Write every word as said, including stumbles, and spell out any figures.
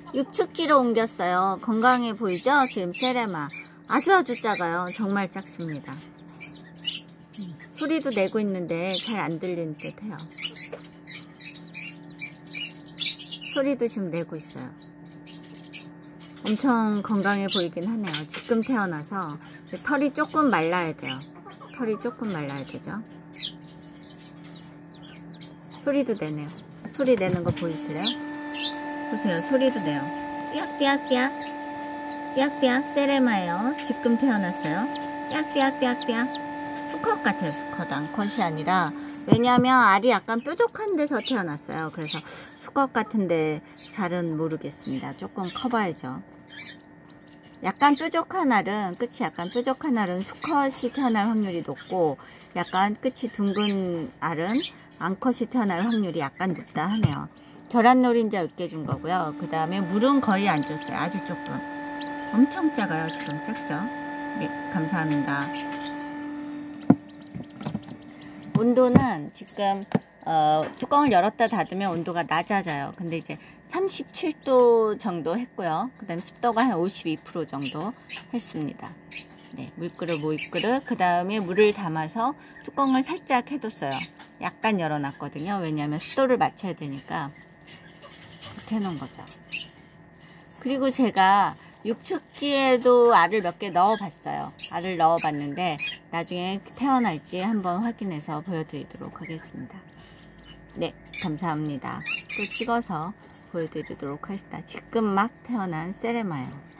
육축기로 옮겼어요. 건강해 보이죠? 지금 세레마 아주 아주 작아요. 정말 작습니다. 소리도 내고 있는데 잘 안 들리는 듯 해요. 소리도 지금 내고 있어요. 엄청 건강해 보이긴 하네요. 지금 태어나서 털이 조금 말라야 돼요. 털이 조금 말라야 되죠. 소리도 내네요. 소리 내는 거 보이실래요? 보세요. 소리도 내요. 삐약삐약삐약 삐약삐약 세레마예요. 지금 태어났어요. 삐약삐약삐약삐약 수컷 같아요. 수컷. 암컷이 아니라, 왜냐하면 알이 약간 뾰족한 데서 태어났어요. 그래서 수컷 같은데 잘은 모르겠습니다. 조금 커봐야죠. 약간 뾰족한 알은, 끝이 약간 뾰족한 알은 수컷이 태어날 확률이 높고, 약간 끝이 둥근 알은 암컷이 태어날 확률이 약간 높다 하네요. 계란 노린자 으깨준 거고요. 그 다음에 물은 거의 안 줬어요. 아주 조금. 엄청 작아요. 지금 작죠? 네, 감사합니다. 온도는 지금 어, 뚜껑을 열었다 닫으면 온도가 낮아져요. 근데 이제 삼십칠 도 정도 했고요. 그 다음에 습도가 한 오십이 퍼센트 정도 했습니다. 네, 물그릇, 모이그릇, 그 다음에 물을 담아서 뚜껑을 살짝 해뒀어요. 약간 열어놨거든요. 왜냐하면 습도를 맞춰야 되니까. 이렇게 해놓은 거죠. 그리고 제가 육축기에도 알을 몇 개 넣어봤어요. 알을 넣어봤는데 나중에 태어날지 한번 확인해서 보여드리도록 하겠습니다. 네, 감사합니다. 또 찍어서 보여드리도록 하겠습니다. 지금 막 태어난 세레마예요.